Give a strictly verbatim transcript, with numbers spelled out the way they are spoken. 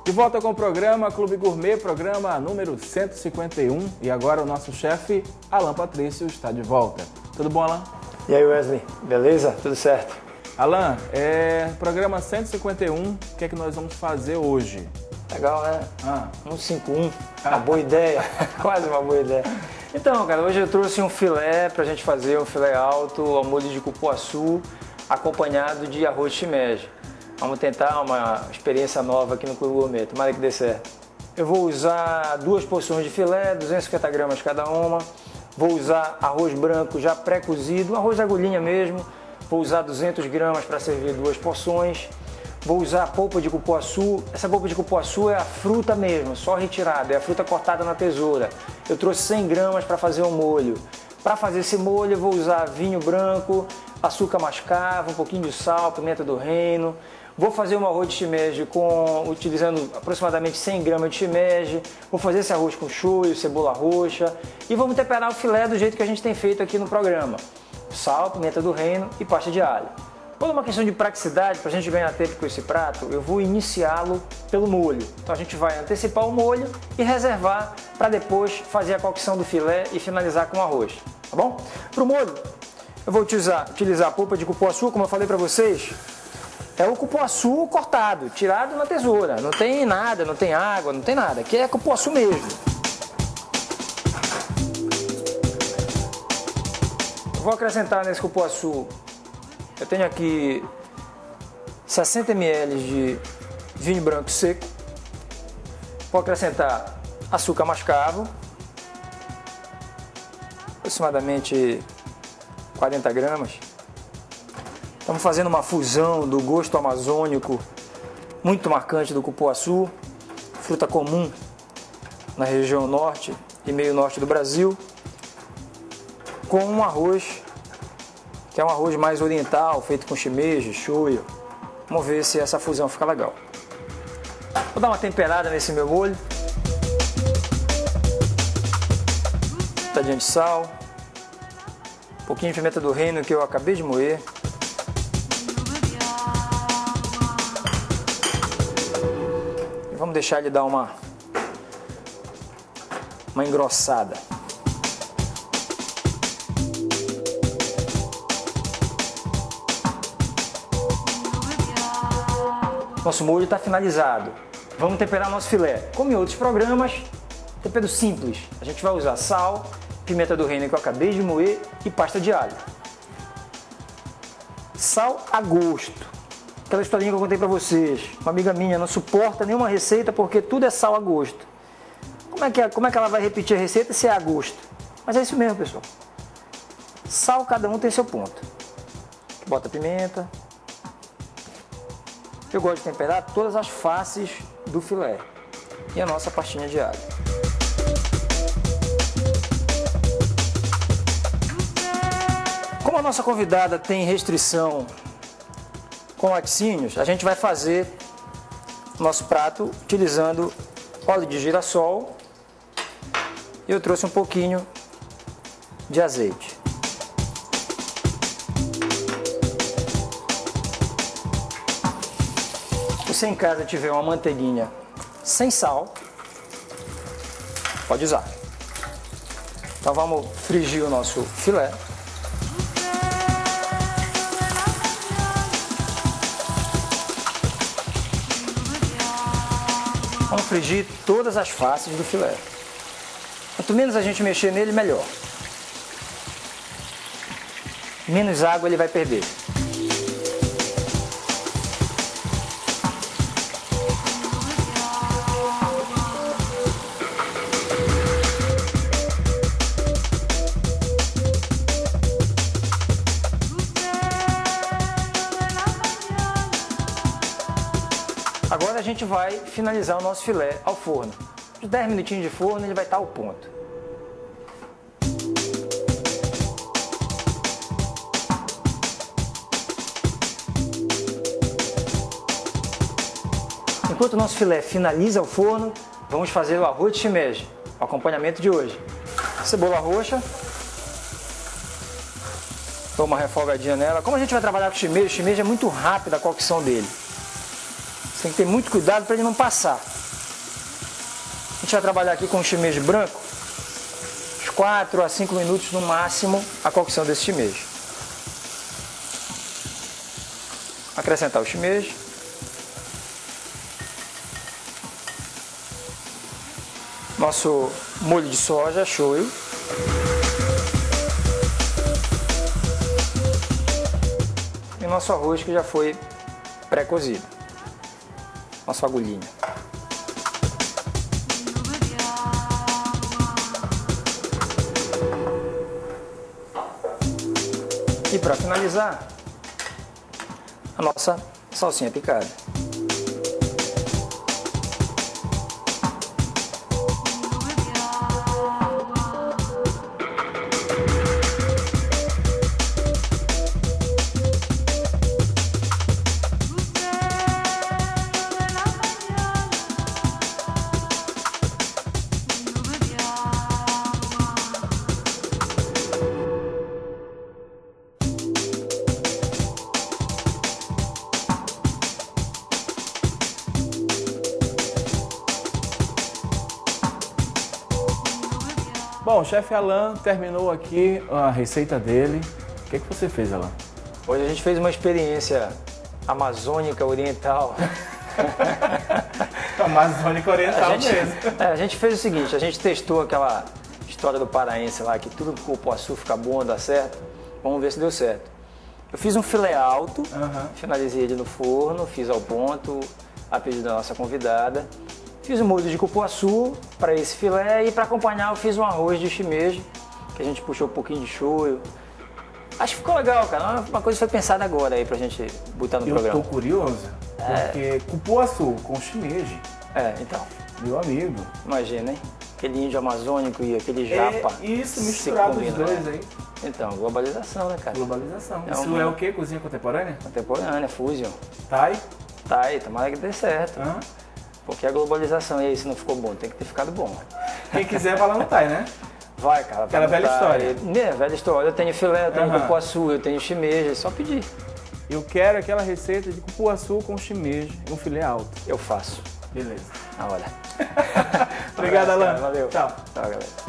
De volta com o programa Clube Gourmet, programa número cento e cinquenta e um. E agora o nosso chefe, Alan Patrício, está de volta. Tudo bom, Alan? E aí, Wesley? Beleza? Tudo certo? Alan, é, programa cento e cinquenta e um, o que é que nós vamos fazer hoje? Legal, né? Ah. cento e cinquenta e um, uma boa ideia, quase uma boa ideia. Então, cara, hoje eu trouxe um filé pra gente fazer, um filé alto ao molho de cupuaçu, acompanhado de arroz shimeji. Vamos tentar uma experiência nova aqui no Clube Gourmet, tomara que dê certo. Eu vou usar duas porções de filé, duzentos e cinquenta gramas cada uma. Vou usar arroz branco já pré-cozido, arroz de agulhinha mesmo. Vou usar duzentas gramas para servir duas porções. Vou usar a polpa de cupuaçu. Essa polpa de cupuaçu é a fruta mesmo, só retirada, é a fruta cortada na tesoura. Eu trouxe cem gramas para fazer o molho. Para fazer esse molho eu vou usar vinho branco, açúcar mascavo, um pouquinho de sal, pimenta do reino. Vou fazer um arroz de shimeji com, utilizando aproximadamente cem gramas de shimeji. Vou fazer esse arroz com shoyu, cebola roxa. E vamos temperar o filé do jeito que a gente tem feito aqui no programa. Sal, pimenta do reino e pasta de alho. Por uma questão de praticidade, para a gente ganhar tempo com esse prato, eu vou iniciá-lo pelo molho. Então a gente vai antecipar o molho e reservar para depois fazer a cocção do filé e finalizar com o arroz. Tá bom? Para o molho, eu vou utilizar, utilizar a polpa de cupuaçu, como eu falei para vocês. É o cupuaçu cortado, tirado na tesoura. Não tem nada, não tem água, não tem nada. Aqui é cupuaçu mesmo. Eu vou acrescentar nesse cupuaçu, eu tenho aqui sessenta mililitros de vinho branco seco. Vou acrescentar açúcar mascavo, aproximadamente quarenta gramas. Estamos fazendo uma fusão do gosto amazônico muito marcante do cupuaçu, fruta comum na região norte e meio norte do Brasil, com um arroz que é um arroz mais oriental, feito com shimeji, shoyu. Vamos ver se essa fusão fica legal. Vou dar uma temperada nesse meu molho. Pitadinha de sal, um pouquinho de pimenta do reino que eu acabei de moer. Vamos deixar ele dar uma, uma engrossada. Nosso molho está finalizado. Vamos temperar nosso filé. Como em outros programas, tempero simples. A gente vai usar sal, pimenta do reino que eu acabei de moer e pasta de alho. Sal a gosto. Aquela historinha que eu contei pra vocês, uma amiga minha não suporta nenhuma receita porque tudo é sal a gosto. Como é que, é, como é que ela vai repetir a receita se é a gosto? Mas é isso mesmo, pessoal. Sal, cada um tem seu ponto. Bota pimenta. Eu gosto de temperar todas as faces do filé. E a nossa pastinha de alho. Como a nossa convidada tem restrição com laticínios, a gente vai fazer nosso prato utilizando óleo de girassol. E eu trouxe um pouquinho de azeite. Se você em casa tiver uma manteiguinha sem sal, pode usar. Então vamos frigir o nosso filé. Vamos frigir todas as faces do filé. Quanto menos a gente mexer nele, melhor. Menos água ele vai perder. Agora a gente vai finalizar o nosso filé ao forno. Uns dez minutinhos de forno ele vai estar ao ponto. Enquanto o nosso filé finaliza o forno, vamos fazer o arroz de shimeji, o acompanhamento de hoje. Cebola roxa. Dou uma refogadinha nela. Como a gente vai trabalhar com shimeji, o shimeji é muito rápido a cocção dele. Você tem que ter muito cuidado para ele não passar. gente vai trabalhar aqui com o shimeji branco, uns quatro a cinco minutos no máximo a cocção desse shimeji. Acrescentar o shimeji. Nosso molho de soja, shoyu. E nosso arroz que já foi pré-cozido. Nossa agulhinha. E para finalizar, a nossa salsinha picada. Bom, o chefe Alan terminou aqui a receita dele. O que, que você fez, Alan? Hoje a gente fez uma experiência amazônica oriental. Amazônica oriental a gente, mesmo. É, a gente fez o seguinte, a gente testou aquela história do paraense lá, que tudo com cupuaçu fica bom, dá certo. Vamos ver se deu certo. Eu fiz um filé alto, uhum. finalizei ele no forno, fiz ao ponto, a pedido da nossa convidada. Fiz um molho de cupuaçu para esse filé e para acompanhar eu fiz um arroz de shimeji, que a gente puxou um pouquinho de shoyu. Acho que ficou legal, cara. Uma coisa foi pensada agora aí pra gente botar no eu programa. Eu tô curioso, porque é... cupuaçu com shimeji. É, então. Meu amigo. Imagina, hein? Aquele índio amazônico e aquele japa. É isso, misturado os dois, né? Aí. Então, globalização, né, cara? Globalização. É isso uma... é o quê? Cozinha contemporânea? Contemporânea, fusion. Thai? Thai, tomara que dê certo. Uhum. Porque a globalização, e aí, se não ficou bom, tem que ter ficado bom. Quem quiser vai lá no Thai, né? Vai, cara. Aquela velha história. É, velha história. Eu tenho filé, eu tenho uhum. cupuaçu, eu tenho shimeji, é só pedir. Eu quero aquela receita de cupuaçu com shimeji, um filé alto. Eu faço. Beleza. Na hora. Obrigado, Alan. Valeu. Tchau. Tchau, galera.